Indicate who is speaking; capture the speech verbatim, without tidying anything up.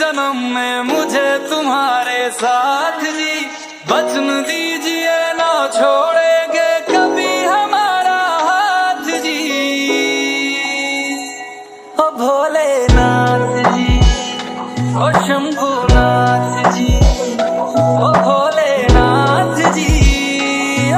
Speaker 1: जन्म में मुझे तुम्हारे साथ जी, वचन दी